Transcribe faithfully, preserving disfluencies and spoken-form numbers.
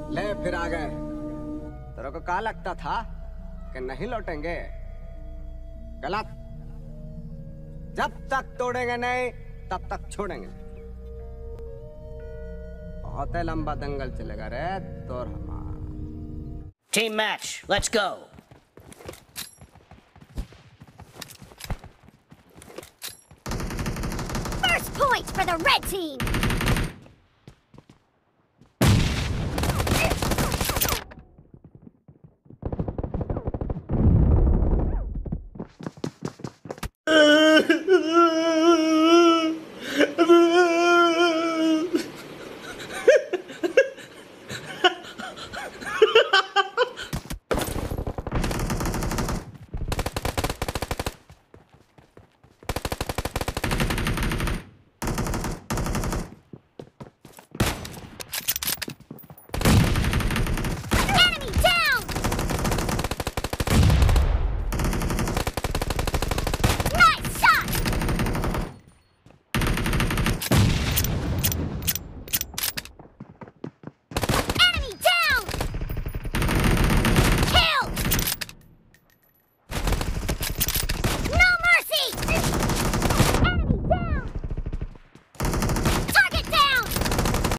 ले फिर आ गए। तेरे को क्या लगता था कि नहीं लौटेंगे? गलत। जब तक तोड़ेंगे नहीं तब तक छोड़ेंगे। बहुत ही लंबा दंगल चलेगा रे तोर हमारा। Team match, let's go. First point for the red team.